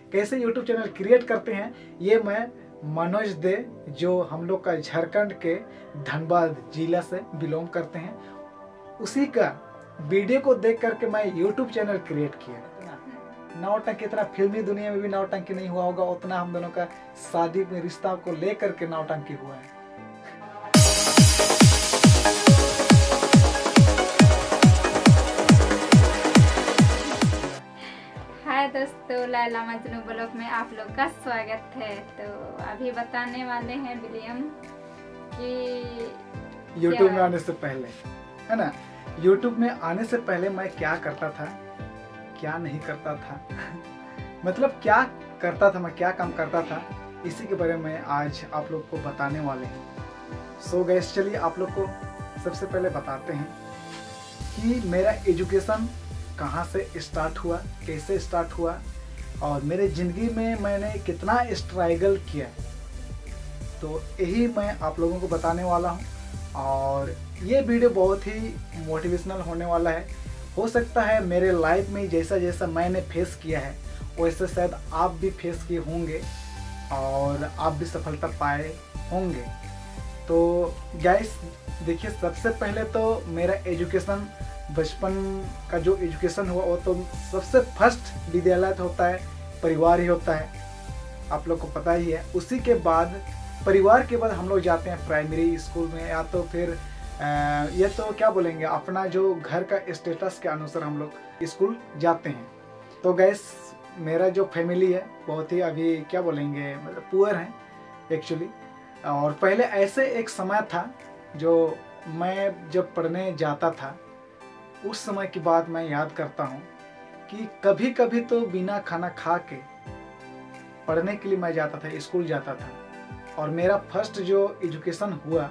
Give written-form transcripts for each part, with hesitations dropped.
कैसे YouTube channel create करते हैं, ये मैं मनोज दे, जो हम लोग का झारखंड के धनबाद जिला से बिलोंग करते हैं, उसी का वीडियो को देख करके मैं यूट्यूब चैनल क्रिएट किया। नौटंकी इतना फिल्मी दुनिया में भी नौटंकी नहीं हुआ होगा उतना हम दोनों का शादी में रिश्ता को लेकर के नौटंकी हुआ है। हाय दोस्तों, लैला मजनू ब्लॉग में आप लोग का स्वागत है। तो अभी बताने वाले हैं विलियम कि यूट्यूब में आने से पहले, है ना, यूट्यूब में आने से पहले मैं क्या करता था, क्या नहीं करता था मतलब क्या करता था मैं, क्या काम करता था, इसी के बारे में आज आप लोग को बताने वाले हैं। सो गाइस, चलिए आप लोग को सबसे पहले बताते हैं कि मेरा एजुकेशन कहाँ से स्टार्ट हुआ, कैसे स्टार्ट हुआ और मेरे ज़िंदगी में मैंने कितना स्ट्रगल किया। तो यही मैं आप लोगों को बताने वाला हूँ और ये वीडियो बहुत ही मोटिवेशनल होने वाला है। हो सकता है मेरे लाइफ में जैसा जैसा मैंने फेस किया है वैसे शायद आप भी फेस किए होंगे और आप भी सफलता पाए होंगे। तो गाइस देखिए, सबसे पहले तो मेरा एजुकेशन, बचपन का जो एजुकेशन हुआ वो तो सबसे फर्स्ट विद्यालय तो होता है, परिवार ही होता है, आप लोग को पता ही है। उसी के बाद परिवार के बाद हम लोग जाते हैं प्राइमरी स्कूल में, या तो फिर ये तो क्या बोलेंगे, अपना जो घर का स्टेटस के अनुसार हम लोग स्कूल जाते हैं। तो गैस मेरा जो फैमिली है बहुत ही अभी क्या बोलेंगे, मतलब पुअर है एक्चुअली। और पहले ऐसे एक समय था जो मैं जब पढ़ने जाता था, उस समय की बात मैं याद करता हूँ कि कभी कभी तो बिना खाना खा के पढ़ने के लिए मैं जाता था, स्कूल जाता था। और मेरा फर्स्ट जो एजुकेशन हुआ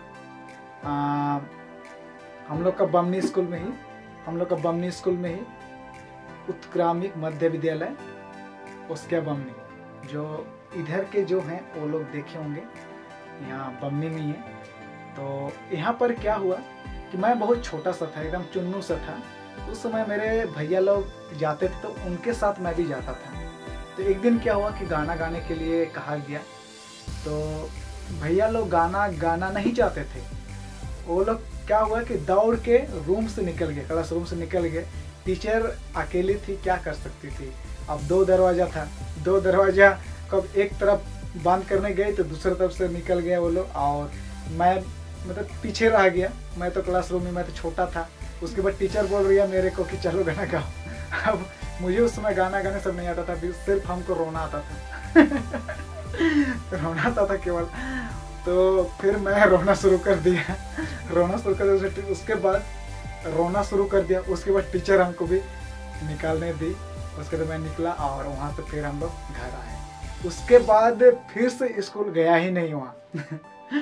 हम लोग का बमनी स्कूल में ही उत्क्रामिक मध्य विद्यालय, उसके बमनी, जो इधर के जो हैं वो लोग देखे होंगे, यहाँ बमनी में ही है। तो यहाँ पर क्या हुआ कि मैं बहुत छोटा सा था, एकदम चुन्नू सा था। उस समय मेरे भैया लोग जाते थे तो उनके साथ मैं भी जाता था। तो एक दिन क्या हुआ कि गाना गाने के लिए कहा गया, तो भैया लोग गाना नहीं चाहते थे। वो लोग क्या हुआ कि दौड़ के रूम से निकल गए, क्लास रूम से निकल गए। टीचर अकेली थी, क्या कर सकती थी। अब 2 दरवाज़ा था, 2 दरवाज़ा कब एक तरफ बंद करने गए तो दूसरी तरफ से निकल गए वो लोग, और मैं मतलब पीछे रह गया। मैं तो क्लास रूम में, मैं तो छोटा था। उसके बाद टीचर बोल रही है मेरे को कि चलो गाना गाओ। अब मुझे उस समय गाना गाने सब नहीं आता था, सिर्फ हमको रोना आता था रोना आता था केवल। तो फिर मैं रोना शुरू कर दिया, उसके बाद रोना शुरू कर दिया। उसके बाद टीचर हमको भी निकालने दी। उसके बाद मैं निकला और वहाँ से फिर हम लोग घर आए। उसके बाद फिर से स्कूल गया ही नहीं वहाँ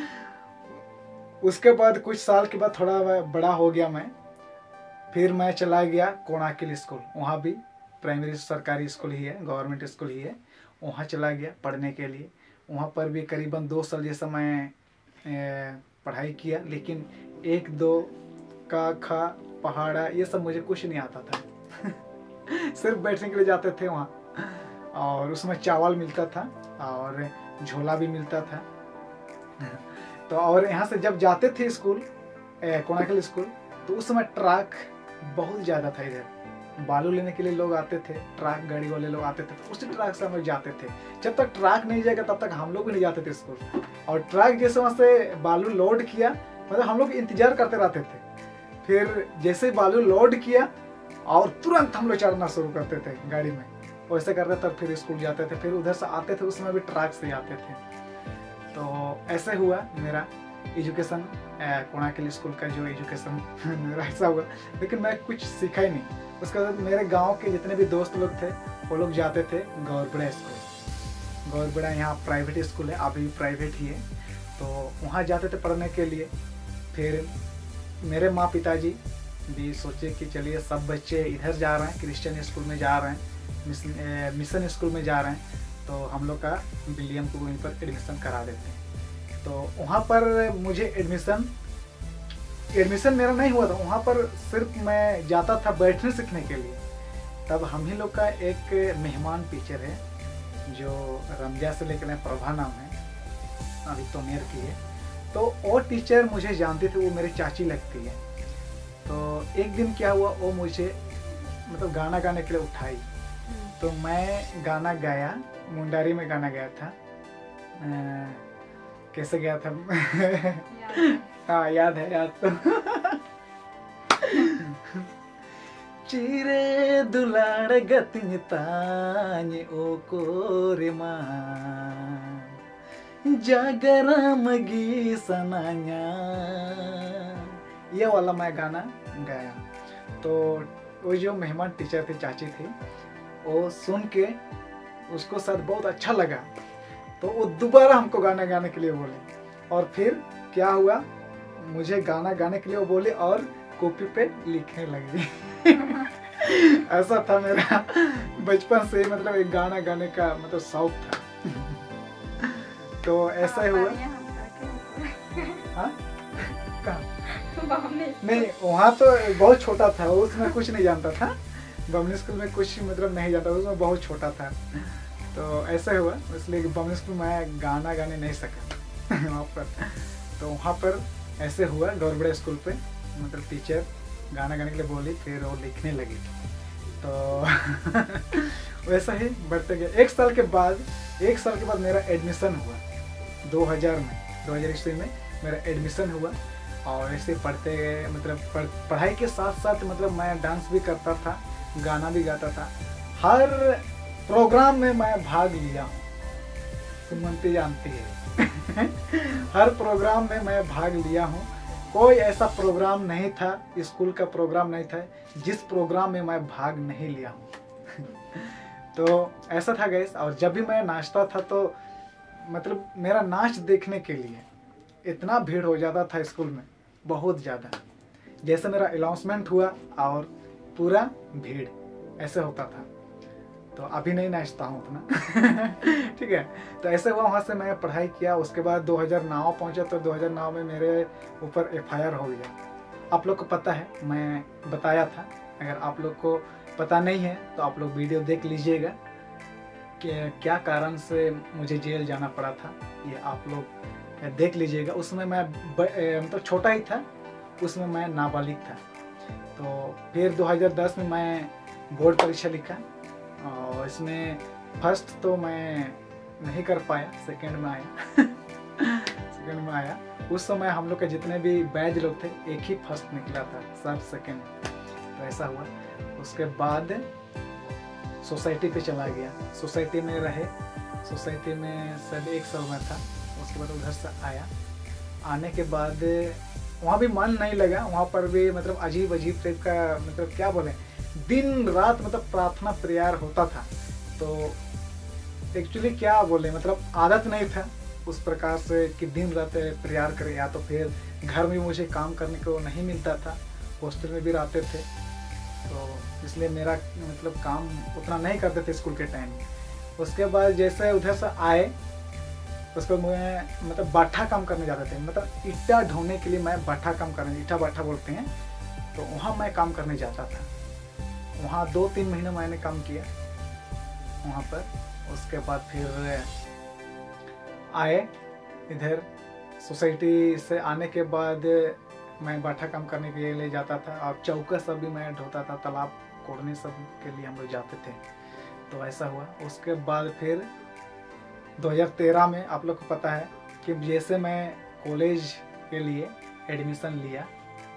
उसके बाद कुछ साल के बाद थोड़ा बड़ा हो गया मैं, फिर मैं चला गया कोणाकिल स्कूल। वहाँ भी प्राइमरी सरकारी स्कूल ही है, गवर्नमेंट स्कूल ही है। वहाँ चला गया पढ़ने के लिए। वहाँ पर भी करीबन 2 साल जैसा मैं पढ़ाई किया, लेकिन 1-2 का खा पहाड़ा ये सब मुझे कुछ नहीं आता था सिर्फ बैठने के लिए जाते थे वहाँ, और उसमें चावल मिलता था और झोला भी मिलता था तो और यहाँ से जब जाते थे स्कूल, कोणाकिल स्कूल, तो उस समय ट्रक बहुत ज़्यादा था। इधर बालू लेने के लिए लोग आते थे, ट्रक गाड़ी वाले लोग आते थे, तो उसी ट्रक से हम लोग जाते थे। जब तक ट्रक नहीं जाएगा तब तक हम लोग भी नहीं जाते थे स्कूल। और ट्रक जैसे वहाँ से बालू लोड किया, मतलब हम लोग इंतजार करते रहते थे। फिर जैसे बालू लोड किया और तुरंत हम लोग चढ़ना शुरू करते थे गाड़ी में, वैसे करते तब फिर स्कूल जाते थे। फिर उधर से आते थे, उसमें भी ट्रक से आते थे। तो ऐसे हुआ मेरा एजुकेशन, कोणाकिल स्कूल का जो एजुकेशन मेरा ऐसा हुआ, लेकिन मैं कुछ सीखा ही नहीं। उसके बाद मेरे गांव के जितने भी दोस्त लोग थे वो लोग जाते थे गौरबड़ा स्कूल। गौरबड़ा यहाँ प्राइवेट स्कूल है, अभी भी प्राइवेट ही है। तो वहाँ जाते थे पढ़ने के लिए। फिर मेरे माँ पिताजी भी सोचे कि चलिए सब बच्चे इधर जा रहे हैं, क्रिश्चियन स्कूल में जा रहे हैं, मिशन स्कूल में जा रहे हैं, तो हम लोग का विलियम को वहीं पर एडमिशन करा देते हैं। तो वहाँ पर मुझे एडमिशन मेरा नहीं हुआ था, वहाँ पर सिर्फ मैं जाता था बैठने सीखने के लिए। तब हम ही लोग का एक मेहमान टीचर है, जो रमजा से लेकर प्रभा नाम है, अभी तो मेयर की है। तो वो टीचर मुझे जानती थी, वो मेरी चाची लगती है। तो एक दिन क्या हुआ, वो मुझे मतलब गाना गाने के लिए उठाई। तो मैं गाना गाया, मुंडारी में गाना गाया था। कैसे गया था? हाँ याद है, याद तो। चिरे दुलाड़ गतिन ताኝ ओ कोरेमा जागरम गी सनाया, ये वाला मैं गाना गाया। तो वो जो मेहमान टीचर थी, चाची थी, वो सुन के उसको शायद बहुत अच्छा लगा। तो वो दोबारा हमको गाना गाने के लिए बोले। और फिर क्या हुआ, मुझे गाना गाने के लिए वो बोले और कॉपी पे लिखने लगी। ऐसा था मेरा बचपन से, मतलब एक गाना गाने का मतलब शौक था। तो ऐसा ही हुआ। हाँ नहीं, वहाँ तो बहुत छोटा था, उसमें कुछ नहीं जानता था। बमनी स्कूल में कुछ मतलब नहीं जानता, उसमें बहुत छोटा था। तो ऐसा हुआ, इसलिए बमनी स्कूल में गाना गाने नहीं सका वहाँ पर। तो वहाँ पर ऐसे हुआ, गौरबड़ा स्कूल पे मतलब टीचर गाना गाने के लिए बोली, फिर वो लिखने लगी। तो वैसा ही बढ़ते गए। एक साल के बाद मेरा एडमिशन हुआ 2000 ईस्वी में मेरा एडमिशन हुआ। और ऐसे पढ़ते गए, मतलब पढ़ाई के साथ साथ मतलब मैं डांस भी करता था, गाना भी गाता था। हर प्रोग्राम में मैं भाग लिया हूँ, सुमंती जानती है। हर प्रोग्राम में मैं भाग लिया हूँ। कोई ऐसा प्रोग्राम नहीं था, स्कूल का प्रोग्राम नहीं था जिस प्रोग्राम में मैं भाग नहीं लिया हूँ। तो ऐसा था गाइस। और जब भी मैं नाचता था तो मतलब मेरा नाच देखने के लिए इतना भीड़ हो जाता था स्कूल में, बहुत ज़्यादा। जैसे मेरा अनाउंसमेंट हुआ और पूरा भीड़, ऐसे होता था। तो अभी नहीं नाचता हूँ उतना। ठीक है। तो ऐसे हुआ, वहाँ से मैं पढ़ाई किया। उसके बाद 2009 पहुँचा, तो 2009 में मेरे ऊपर FIR हो गया। आप लोग को पता है, मैं बताया था। अगर आप लोग को पता नहीं है तो आप लोग वीडियो देख लीजिएगा कि क्या कारण से मुझे जेल जाना पड़ा था, ये आप लोग देख लीजिएगा। उसमें मैं मतलब छोटा ही था, उसमें मैं नाबालिग था। तो फिर 2010 में मैं बोर्ड परीक्षा लिखा और इसमें फर्स्ट तो मैं नहीं कर पाया, सेकंड में आया। उस समय हम लोग के जितने भी बैच लोग थे, एक ही फर्स्ट निकला था, सब सेकंड। तो ऐसा हुआ। उसके बाद सोसाइटी पे चला गया, सोसाइटी में रहे। सोसाइटी में सब 1 साल में था। उसके बाद उधर से आया। आने के बाद वहाँ भी मन नहीं लगा, वहाँ पर भी मतलब अजीब टाइप का, मतलब क्या बोले, दिन रात मतलब प्रार्थना प्रेयर होता था। तो एक्चुअली क्या बोले, मतलब आदत नहीं था उस प्रकार से कि दिन रात प्रेयर करे। या तो फिर घर में मुझे काम करने को नहीं मिलता था, हॉस्टल में भी रहते थे, तो इसलिए मेरा मतलब काम उतना नहीं करते थे स्कूल के टाइम में। उसके बाद जैसे उधर से आए, उसको मैं मतलब बाठा काम करने जाते थे, मतलब ईटा ढोने के लिए मैं बाठा काम करने, ईटा बाठा बोलते हैं, तो वहाँ मैं काम करने जाता था। वहाँ 2-3 महीने मैंने काम किया वहाँ पर। उसके बाद फिर आए इधर सोसाइटी से। आने के बाद मैं बाठा काम करने के लिए जाता था और चौका सब भी मैं ढोता था, तालाब कोड़ने सब के लिए हम लोग जाते थे। तो ऐसा हुआ। उसके बाद फिर 2013 में आप लोग को पता है कि जैसे मैं कॉलेज के लिए एडमिशन लिया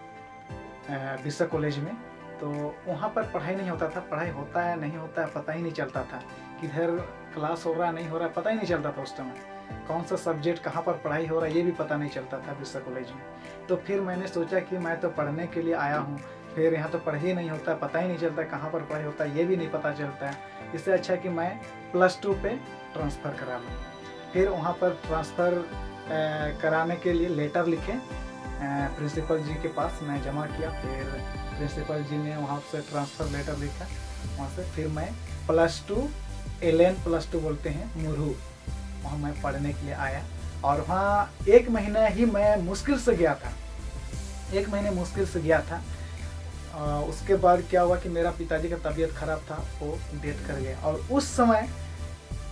बिरसा कॉलेज में, तो वहाँ पर पढ़ाई नहीं होता था। पढ़ाई होता है नहीं होता है पता ही नहीं चलता था, किधर क्लास हो रहा है नहीं हो रहा है पता ही नहीं चलता था। उस समय कौन सा सब्जेक्ट कहाँ पर पढ़ाई हो रहा है ये भी पता नहीं चलता था बिरसा कॉलेज में। तो फिर मैंने सोचा कि मैं तो पढ़ने के लिए आया हूँ, फिर यहाँ तो पढ़ाई नहीं होता है, पता ही नहीं चलता कहाँ पर पढ़ाई होता है ये भी नहीं पता चलता है। इससे अच्छा कि मैं +2 पे ट्रांसफ़र करा लूँ। फिर वहाँ पर ट्रांसफ़र कराने के लिए लेटर लिखे प्रिंसिपल जी के पास मैं जमा किया। फिर प्रिंसिपल जी ने वहाँ से ट्रांसफ़र लेटर लिखा। वहाँ से फिर मैं +2 LN+2 बोलते हैं मुरहू, वहाँ मैं पढ़ने के लिए आया। और वहाँ 1 महीना ही मैं मुश्किल से गया था, 1 महीने मुश्किल से गया था। उसके बाद क्या हुआ कि मेरा पिताजी का तबीयत ख़राब था, वो डेथ कर गया। और उस समय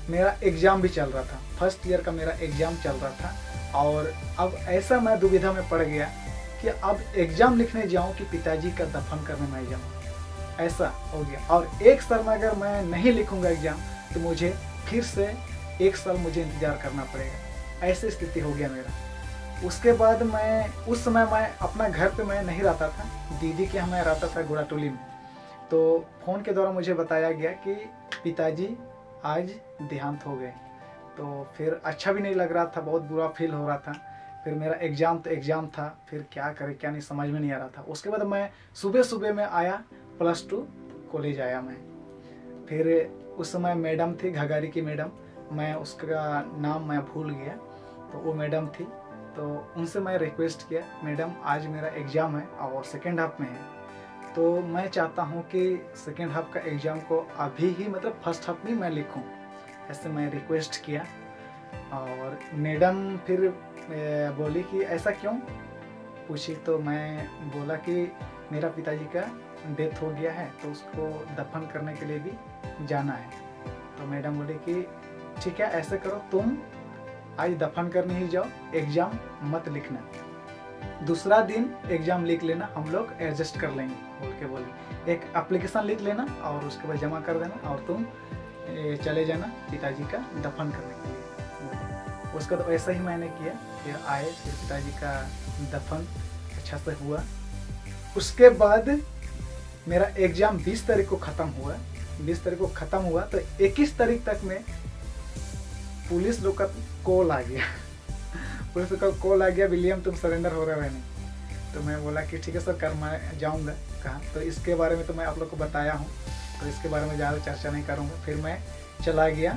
मेरा एग्ज़ाम भी चल रहा था, फर्स्ट ईयर का मेरा एग्ज़ाम चल रहा था। और अब ऐसा मैं दुविधा में पड़ गया कि अब एग्ज़ाम लिखने जाऊं कि पिताजी का दफन करने मैं जाऊं, ऐसा हो गया। और एक साल में अगर मैं नहीं लिखूंगा एग्ज़ाम तो मुझे फिर से 1 साल मुझे इंतज़ार करना पड़ेगा, ऐसी स्थिति हो गया मेरा। उसके बाद मैं उस समय मैं अपना घर पे मैं नहीं रहता था, दीदी के यहाँ मैं रहता था गुड़ाटोली में। तो फ़ोन के द्वारा मुझे बताया गया कि पिताजी आज देहांत हो गए। तो फिर अच्छा भी नहीं लग रहा था, बहुत बुरा फील हो रहा था। फिर मेरा एग्ज़ाम तो एग्ज़ाम था, फिर क्या करें क्या नहीं समझ में नहीं आ रहा था। उसके बाद मैं सुबह सुबह में आया, +2 कॉलेज आया मैं। फिर उस समय मैडम थी, घगारी की मैडम, मैं उसका नाम मैं भूल गया, तो वो मैडम थी। तो उनसे मैं रिक्वेस्ट किया, मैडम आज मेरा एग्ज़ाम है और सेकेंड हाफ में है, तो मैं चाहता हूँ कि सेकेंड हाफ का एग्ज़ाम को अभी ही मतलब फर्स्ट हाफ में मैं लिखूँ, ऐसे मैं रिक्वेस्ट किया। और मैडम फिर बोली कि ऐसा क्यों पूछी, तो मैं बोला कि मेरा पिताजी का डेथ हो गया है तो उसको दफन करने के लिए भी जाना है। तो मैडम बोली कि ठीक है, ऐसे करो, तुम आज दफन करने ही जाओ, एग्ज़ाम मत लिखना, दूसरा दिन एग्ज़ाम लिख लेना, हम लोग एडजस्ट कर लेंगे बोल के बोली। एक एप्लीकेशन लिख लेना और उसके बाद जमा कर देना और तुम चले जाना पिताजी का दफन करने के लिए। उसका तो ऐसा ही मैंने किया। फिर आए, फिर पिताजी का दफन अच्छा से हुआ। उसके बाद मेरा एग्ज़ाम 20 तारीख को ख़त्म हुआ। 20 तारीख को ख़त्म हुआ तो 21 तारीख तक में पुलिस लोग का कॉल आ गया। पुलिस का कॉल आ गया, विलियम तुम सरेंडर हो रहे हो नहीं। तो मैं बोला कि ठीक है सर, कर मैं जाऊँगा। कहाँ, तो इसके बारे में तो मैं आप लोग को बताया हूँ, तो इसके बारे में ज़्यादा चर्चा नहीं करूँगा। फिर मैं चला गया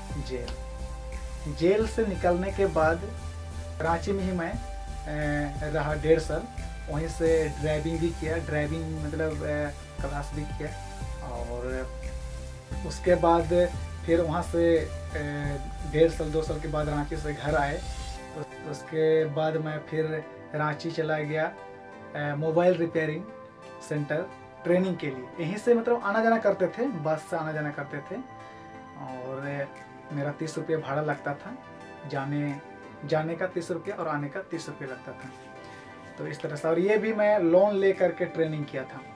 जेल। जेल से निकलने के बाद रांची में ही मैं रहा 1.5 साल। वहीं से ड्राइविंग भी किया, ड्राइविंग मतलब क्लास भी किया। और उसके बाद फिर वहाँ से 1.5 साल 2 साल के बाद रांची से घर आए। तो उसके बाद मैं फिर रांची चला गया मोबाइल रिपेयरिंग सेंटर ट्रेनिंग के लिए। यहीं से मतलब आना जाना करते थे, बस से आना जाना करते थे। और मेरा 30 रुपये भाड़ा लगता था, जाने का 30 रुपये और आने का 30 रुपये लगता था। तो इस तरह से। और ये भी मैं लोन ले करके ट्रेनिंग किया था,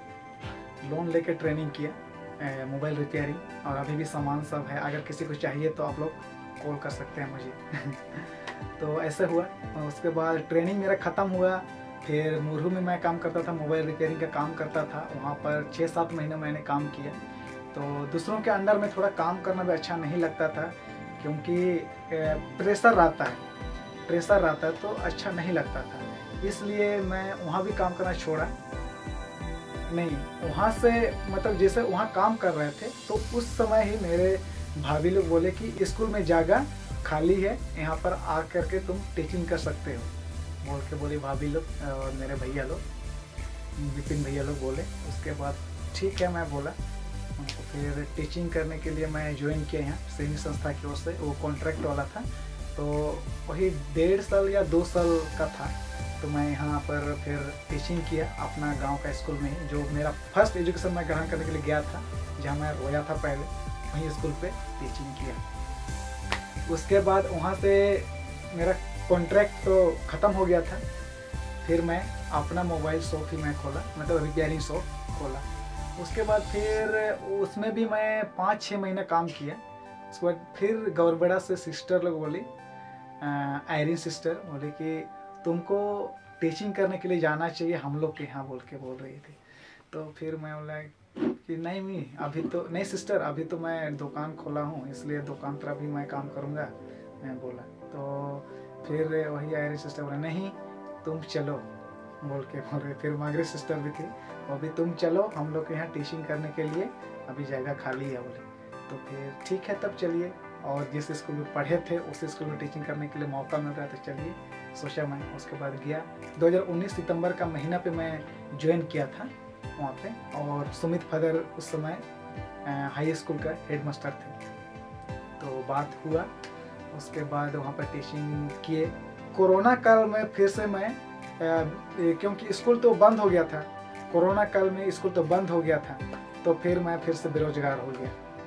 लोन लेके ट्रेनिंग किया मोबाइल रिपेयरिंग। और अभी भी सामान सब है, अगर किसी को चाहिए तो आप लोग कॉल कर सकते हैं मुझे। तो ऐसे हुआ। उसके बाद ट्रेनिंग मेरा ख़त्म हुआ। फिर मुरहू में मैं काम करता था, मोबाइल रिपेयरिंग का काम करता था। वहाँ पर 6-7 महीने मैंने काम किया। तो दूसरों के अंडर में थोड़ा काम करना भी अच्छा नहीं लगता था, क्योंकि प्रेशर रहता है तो अच्छा नहीं लगता था। इसलिए मैं वहाँ भी काम करना छोड़ा। नहीं, वहाँ से मतलब जैसे वहाँ काम कर रहे थे तो उस समय ही मेरे भाभी लोग बोले कि स्कूल में जगह खाली है, यहाँ पर आ करके तुम टीचिंग कर सकते हो बोल के बोली भाभी लोग और मेरे भैया लोग, विपिन भैया लोग बोले। उसके बाद ठीक है मैं बोला। तो फिर टीचिंग करने के लिए मैं ज्वाइन किया यहाँ सैनिक संस्था की ओर से। वो कॉन्ट्रैक्ट वाला था, तो वही 1.5 साल या 2 साल का था। तो मैं यहाँ पर फिर टीचिंग किया अपना गांव का स्कूल में ही, जो मेरा फर्स्ट एजुकेशन मैं ग्रहण करने के लिए गया था, जहाँ मैं रोया था पहले, वहीं स्कूल पे टीचिंग किया। उसके बाद वहाँ से मेरा कॉन्ट्रैक्ट तो ख़त्म हो गया था। फिर मैं अपना मोबाइल शॉप ही मैं खोला, मतलब रिपेयरिंग शॉप खोला। उसके बाद फिर उसमें भी मैं 5-6 महीने काम किया। उसके बाद फिर गौरबड़ा से सिस्टर लोग बोली, आयरिन सिस्टर बोली कि तुमको टीचिंग करने के लिए जाना चाहिए हम लोग के यहाँ बोल रही थी। तो फिर मैं बोला कि नहीं मैं अभी तो नहीं सिस्टर, अभी तो मैं दुकान खोला हूँ, इसलिए दुकान पर अभी मैं काम करूँगा, मैं बोला। तो फिर वही आयरिन सिस्टर बोला नहीं तुम चलो बोल रहे। फिर मागरी सिस्टर भी थी, वो भी तुम चलो हम लोग के यहाँ टीचिंग करने के लिए, अभी जगह खाली है बोले। तो फिर ठीक है तब चलिए। और जिस स्कूल में पढ़े थे उस स्कूल में टीचिंग करने के लिए मौका मिल रहा था, चलिए सोचा मैं। उसके बाद गया 2019 सितंबर का महीना पे मैं ज्वाइन किया था वहाँ पे। और सुमित फदर उस समय हाई स्कूल का हेडमास्टर थे। तो बात हुआ, उसके बाद वहाँ पर टीचिंग किए। कोरोना काल में फिर से मैं क्योंकि स्कूल तो बंद हो गया था, कोरोना काल में स्कूल तो बंद हो गया था, तो फिर मैं फिर से बेरोजगार हो गया।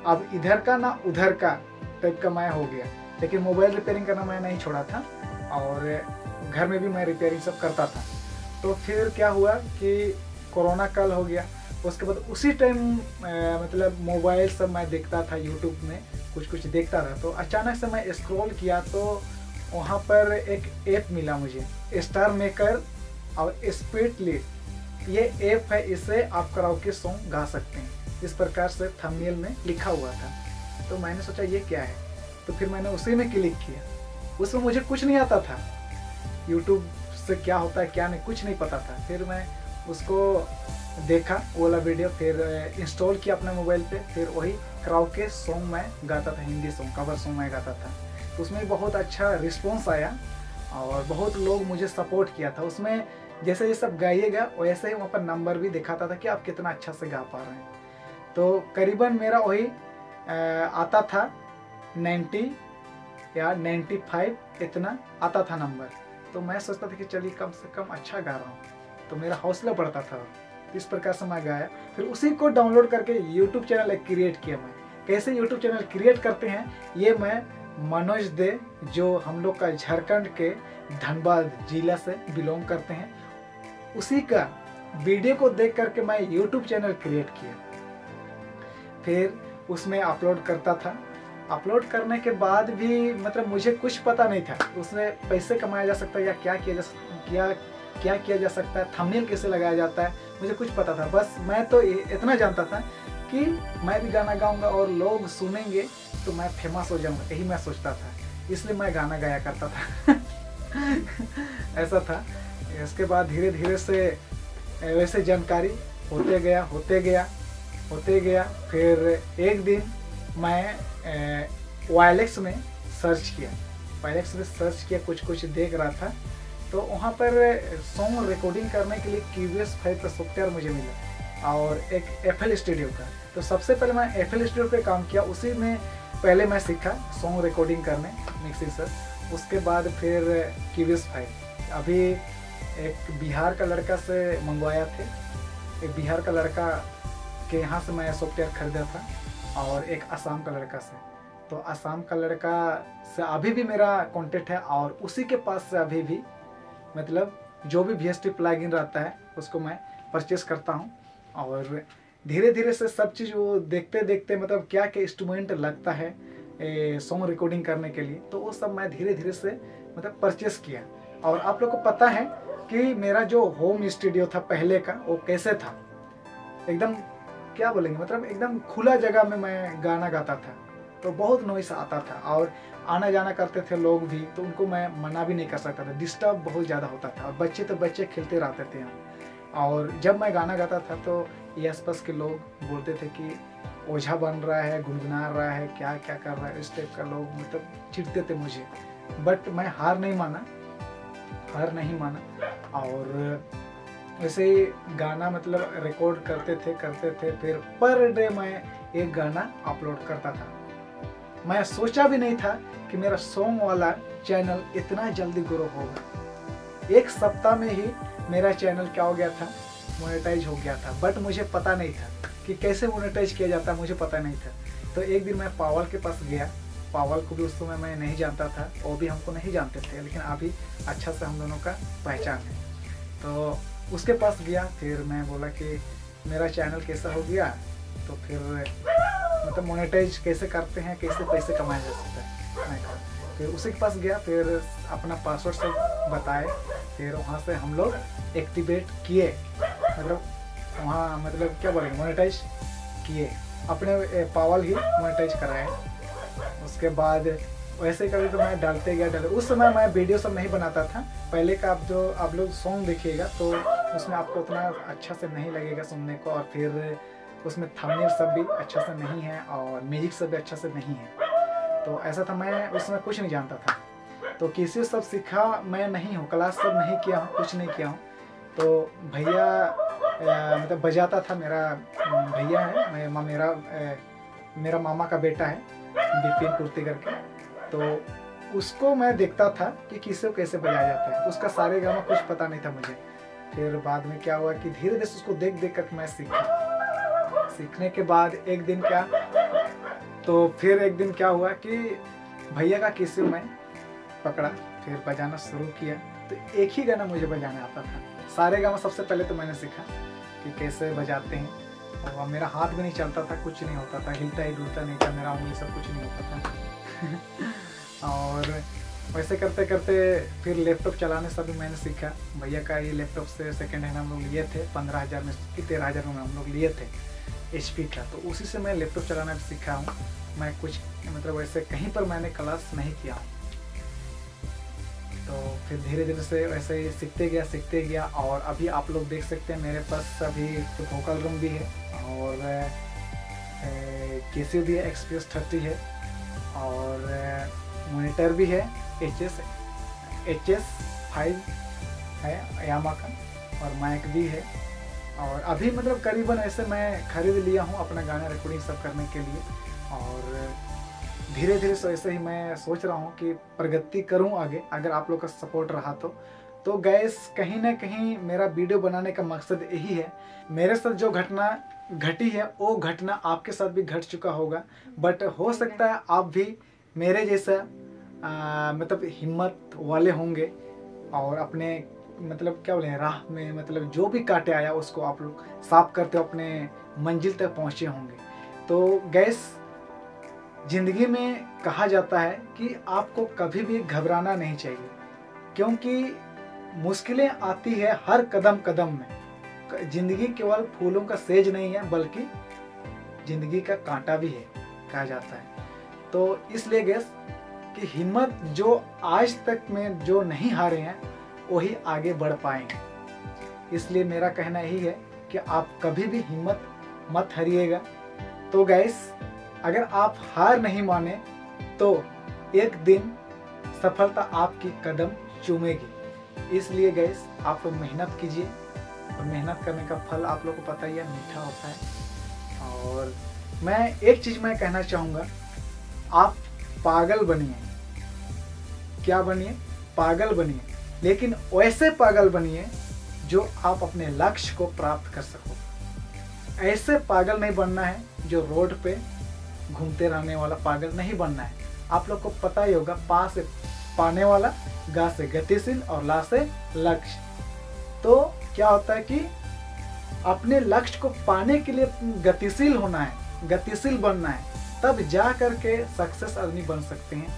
अब इधर का ना उधर का टाइप का मैं हो गया। लेकिन मोबाइल रिपेयरिंग करना मैं नहीं छोड़ा था और घर में भी मैं रिपेयरिंग सब करता था। तो फिर क्या हुआ कि कोरोना काल हो गया। उसके बाद उसी टाइम मतलब मोबाइल सब मैं देखता था, यूट्यूब में कुछ कुछ देखता था। तो अचानक से मैं स्क्रॉल किया तो वहाँ पर एक ऐप मिला मुझे, स्टार मेकर और स्पीडली। ये ऐप है, इससे आप कराओके सॉन्ग गा सकते हैं, इस प्रकार से थंबनेल में लिखा हुआ था। तो मैंने सोचा ये क्या है, तो फिर मैंने उसी में क्लिक किया। उसमें मुझे कुछ नहीं आता था, यूट्यूब से क्या होता है क्या नहीं कुछ नहीं पता था। फिर मैं उसको देखा वो वाला वीडियो, फिर इंस्टॉल किया अपने मोबाइल पे। फिर वही कराओके सॉन्ग मैं गाता था, हिंदी सॉन्ग, कवर सॉन्ग मैं गाता था। तो उसमें बहुत अच्छा रिस्पॉन्स आया और बहुत लोग मुझे सपोर्ट किया था। उसमें जैसे ये सब गाइएगा वैसे ही वहाँ पर नंबर भी दिखाता था कि आप कितना अच्छा से गा पा रहे हैं। तो करीबन मेरा वही आता था 90 या 95 इतना आता था नंबर। तो मैं सोचता था कि चलिए कम से कम अच्छा गा रहा हूँ, तो मेरा हौसला बढ़ता था। इस प्रकार से मैं गाया। फिर उसी को डाउनलोड करके यूट्यूब चैनल एक क्रिएट किया। मैं कैसे यूट्यूब चैनल क्रिएट करते हैं ये मैं मनोज दे, जो हम लोग का झारखंड के धनबाद जिला से बिलोंग करते हैं, उसी का वीडियो को देख करके मैं यूट्यूब चैनल क्रिएट किया। फिर उसमें अपलोड करता था। अपलोड करने के बाद भी मतलब मुझे कुछ पता नहीं था उसमें पैसे कमाया जा सकता है या क्या किया जा सकता है, थंबनेल कैसे लगाया जाता है, मुझे कुछ पता था। बस मैं तो इतना जानता था कि मैं भी गाना गाऊंगा और लोग सुनेंगे तो मैं फेमस हो जाऊंगा, यही मैं सोचता था। इसलिए मैं गाना गाया करता था। ऐसा था। इसके बाद धीरे धीरे से वैसे जानकारी होते गया। फिर एक दिन मैं वायलेक्स में सर्च किया, कुछ देख रहा था। तो वहाँ पर सॉन्ग रिकॉर्डिंग करने के लिए क्यूबियस 5 का सॉफ्टवेयर मुझे मिला और एक FL स्टूडियो का। तो सबसे पहले मैं FL स्टूडियो पे काम किया, उसी में पहले मैं सीखा सॉन्ग रिकॉर्डिंग करने, मिक्सिंग सर। उसके बाद फिर क्यूबियस 5 अभी एक बिहार का लड़का से मंगवाया थे, एक बिहार का लड़का के यहाँ से मैं सॉफ्टवेयर खरीदा था और एक असम का लड़का से। तो असम का लड़का से अभी भी मेरा कांटेक्ट है और उसी के पास से अभी भी मतलब जो भी VST प्लगइन रहता है उसको मैं परचेस करता हूँ। और धीरे धीरे से सब चीज़ वो देखते देखते मतलब क्या क्या इंस्ट्रूमेंट लगता है सॉन्ग रिकॉर्डिंग करने के लिए, तो वो सब मैं धीरे धीरे से मतलब परचेस किया। और आप लोग को पता है कि मेरा जो होम स्टूडियो था पहले का वो कैसे था, एकदम क्या बोलेंगे मतलब एकदम खुला जगह में मैं गाना गाता था। तो बहुत नॉइस आता था और आना जाना करते थे लोग भी, तो उनको मैं मना भी नहीं कर सकता था, डिस्टर्ब बहुत ज़्यादा होता था। और बच्चे तो बच्चे खेलते रहते थे यहाँ। और जब मैं गाना गाता था तो ये आसपास के लोग बोलते थे कि ओझा बन रहा है, गुनगुना रहा है, क्या क्या कर रहा है, इस टाइप का लोग मतलब चिढ़ते थे मुझे। बट मैं हार नहीं माना और वैसे ही गाना मतलब रिकॉर्ड करते थे। फिर पर डे मैं एक गाना अपलोड करता था। मैं सोचा भी नहीं था कि मेरा सॉन्ग वाला चैनल इतना जल्दी ग्रो होगा। एक सप्ताह में ही मेरा चैनल क्या हो गया था, मोनेटाइज हो गया था। बट मुझे पता नहीं था कि कैसे मोनेटाइज किया जाता है, मुझे पता नहीं था। तो एक दिन मैं पावल के पास गया। पावल को भी उस समय मैं नहीं जानता था, वो भी हमको नहीं जानते थे, लेकिन अभी अच्छा से हम दोनों का पहचान है। तो उसके पास गया, फिर मैं बोला कि मेरा चैनल कैसा हो गया, तो फिर मतलब मोनेटाइज कैसे करते हैं, कैसे पैसे कमाया जा सकता है। मैं कहा फिर उसी के पास गया, फिर अपना पासवर्ड सब बताए। फिर वहाँ से हम लोग एक्टिवेट किए, मतलब वहाँ मतलब क्या बोलेंगे मोनेटाइज किए, अपने पावल ही मोनेटाइज कराए। उसके बाद वैसे कभी तो मैं डालते गया। उस समय मैं वीडियो सब नहीं बनाता था। पहले का आप लोग सॉन्ग देखिएगा तो उसमें आपको उतना अच्छा से नहीं लगेगा सुनने को, और फिर उसमें थंबनेल सब भी अच्छा से नहीं है और म्यूजिक सब भी अच्छा से नहीं है। तो ऐसा था, मैं उसमें कुछ नहीं जानता था। तो किसी सब सीखा मैं नहीं हूँ, क्लास सब नहीं किया हूँ, कुछ नहीं किया हूँ। तो भैया मतलब बजाता था, मेरा भैया है, मेरा मामा का बेटा है विपिन कुर्ती करके। तो उसको मैं देखता था कि किसे कैसे बजाया जाता है, उसका सारे गामा कुछ पता नहीं था मुझे। फिर बाद में क्या हुआ कि धीरे धीरे उसको देख देख कर मैं सीखा। सीखने के बाद एक दिन क्या तो फिर एक दिन क्या हुआ कि भैया का कैसियो मैं पकड़ा, फिर बजाना शुरू किया। तो एक ही गाना मुझे बजाना आता था। सारे गाना सबसे पहले तो मैंने सीखा कि कैसे बजाते हैं, और मेरा हाथ भी नहीं चलता था, कुछ नहीं होता था, हिलता ही डुलता नहीं था मेरा, उंगली सब कुछ नहीं होता था। और वैसे करते करते फिर लैपटॉप चलाने से भी मैंने सीखा। भैया का ये लैपटॉप से सेकेंड हैंड हम लोग लिए थे, 15,000 में कि 13,000 में हम लोग लिए थे HP का। तो उसी से मैं लैपटॉप चलाना भी सीखा हूँ। मैं कुछ मतलब वैसे कहीं पर मैंने क्लास नहीं किया हूँ। तो फिर धीरे धीरे से वैसे ही सीखते गया। और अभी आप लोग देख सकते हैं मेरे पास अभी तो वोकल रूम भी है, और कैसियो भी है, XPS 30 है, और मॉनिटर भी है, HS 5 है यामा का, और माइक भी है। और अभी मतलब करीबन ऐसे मैं खरीद लिया हूँ अपना गाना रिकॉर्डिंग सब करने के लिए। और धीरे धीरे से ऐसे ही मैं सोच रहा हूँ कि प्रगति करूँ आगे, अगर आप लोग का सपोर्ट रहा तो गैस कहीं ना कहीं मेरा वीडियो बनाने का मकसद यही है। मेरे साथ जो घटना घटी है वो घटना आपके साथ भी घट चुका होगा, बट हो सकता है आप भी मेरे जैसा मतलब हिम्मत वाले होंगे, और अपने मतलब क्या बोले राह में मतलब जो भी काटे आया उसको आप लोग साफ करते हो अपने मंजिल तक पहुँचे होंगे। तो गैस जिंदगी में कहा जाता है कि आपको कभी भी घबराना नहीं चाहिए, क्योंकि मुश्किलें आती है हर कदम कदम में। जिंदगी केवल फूलों का सेज नहीं है, बल्कि जिंदगी का कांटा भी है कहा जाता है। तो इसलिए गैस कि हिम्मत जो आज तक में जो नहीं हारे हैं वही आगे बढ़ पाएंगे। इसलिए मेरा कहना यही है कि आप कभी भी हिम्मत मत हारिएगा। तो गैस अगर आप हार नहीं माने तो एक दिन सफलता आपकी कदम चूमेगी। इसलिए गैस आप लोग मेहनत कीजिए, और मेहनत करने का फल आप लोग को पता ही है, मीठा होता है। और मैं एक चीज मैं कहना चाहूँगा, आप पागल बनिए, क्या बनिए, पागल बनिए, लेकिन वैसे पागल बनिए जो आप अपने लक्ष्य को प्राप्त कर सको। ऐसे पागल नहीं बनना है जो रोड पे घूमते रहने वाला पागल नहीं बनना है। आप लोग को पता ही होगा, पा से पाने वाला, गा से गतिशील और ला से लक्ष्य। तो क्या होता है कि अपने लक्ष्य को पाने के लिए गतिशील होना है, गतिशील बनना है, तब जा करके सक्सेस आदमी बन सकते हैं।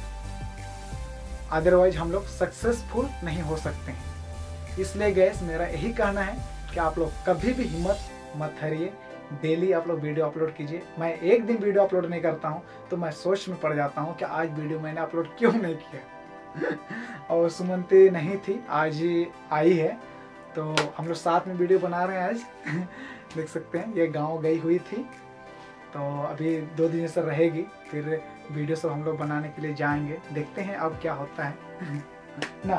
अदरवाइज हम लोग सक्सेसफुल नहीं हो सकते हैं। इसलिए गैस मेरा यही कहना है कि आप लोग कभी भी हिम्मत मत हारिए। डेली आप लोग वीडियो अपलोड कीजिए। मैं एक दिन वीडियो अपलोड नहीं करता हूँ तो मैं सोच में पड़ जाता हूँ कि आज वीडियो मैंने अपलोड क्यों नहीं किया। और सुमंती नहीं थी, आज आई है, तो हम लोग साथ में वीडियो बना रहे हैं आज। देख सकते हैं ये गांव गई हुई थी, तो अभी 2 दिन से रहेगी, फिर वीडियो सब हम लोग बनाने के लिए जाएंगे, देखते हैं अब क्या होता है ना।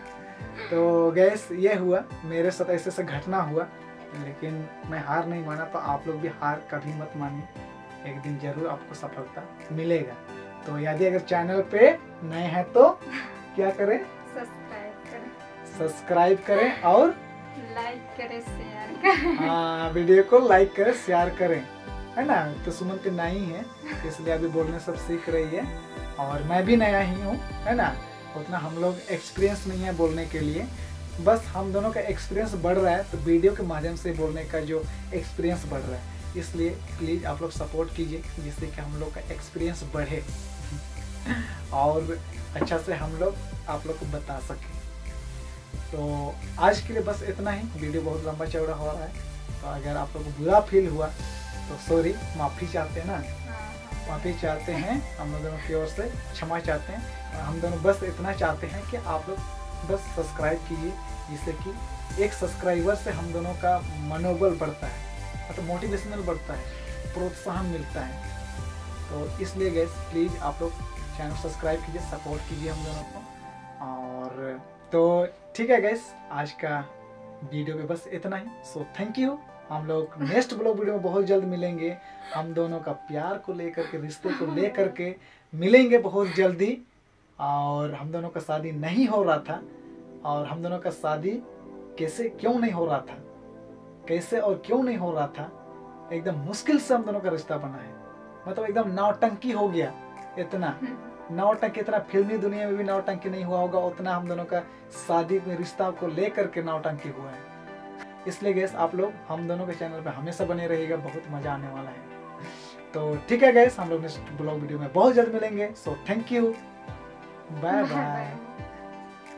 तो गैस ये हुआ मेरे साथ, ऐसे ऐसे घटना हुआ, लेकिन मैं हार नहीं माना। तो आप लोग भी हार कभी मत मानिए, एक दिन जरूर आपको सफलता मिलेगा। तो यदि अगर चैनल पे नए हैं तो क्या करें, सब्सक्राइब करें और लाइक करें, शेयर करें। हाँ, वीडियो को लाइक करें, शेयर करें, है ना। तो सुमंती नई है इसलिए अभी बोलने सब सीख रही है, और मैं भी नया ही हूँ, है ना। उतना हम लोग एक्सपीरियंस नहीं है बोलने के लिए, बस हम दोनों का एक्सपीरियंस बढ़ रहा है, तो वीडियो के माध्यम से बोलने का जो एक्सपीरियंस बढ़ रहा है। इसलिए प्लीज़ आप लोग सपोर्ट कीजिए, जिससे कि हम लोग का एक्सपीरियंस बढ़े और अच्छा से हम लोग आप लोग को बता सकें। तो आज के लिए बस इतना ही, वीडियो बहुत लंबा चौड़ा हो रहा है, तो अगर आप लोग को बुरा फील हुआ तो सॉरी, माफ़ी चाहते हैं ना, माफ़ी चाहते हैं, हम लोग दोनों की ओर से क्षमा चाहते हैं। और हम दोनों बस इतना चाहते हैं कि आप लोग बस सब्सक्राइब कीजिए, जिससे कि एक सब्सक्राइबर से हम दोनों का मनोबल बढ़ता है, मतलब मोटिवेशनल बढ़ता है, प्रोत्साहन मिलता है। तो इसलिए गैस प्लीज़ आप लोग चैनल सब्सक्राइब कीजिए, सपोर्ट कीजिए हम दोनों को। और तो ठीक है गैस, आज का वीडियो में बस इतना ही। सो थैंक यू। हम लोग नेक्स्ट ब्लॉग वीडियो में बहुत जल्द मिलेंगे। हम दोनों का प्यार को लेकर के, रिश्ते को लेकर के मिलेंगे बहुत जल्दी। और हम दोनों का शादी नहीं हो रहा था, और हम दोनों का शादी कैसे क्यों नहीं हो रहा था, कैसे और क्यों नहीं हो रहा था, एकदम मुश्किल से हम दोनों का रिश्ता बना है। मतलब एकदम नौटंकी हो गया इतना। नौटंकी इतना फिल्मी दुनिया में भी नौटंकी नहीं हुआ होगा उतना हम दोनों का शादी में रिश्ता को लेकर के नौटंकी हुआ है। इसलिए गैस आप लोग हम दोनों के चैनल पे हमेशा बने रहिएगा, बहुत मजा आने वाला है। तो ठीक है गैस, हम लोग नेक्स्ट ब्लॉग वीडियो में बहुत जल्द मिलेंगे। So thank you, bye bye.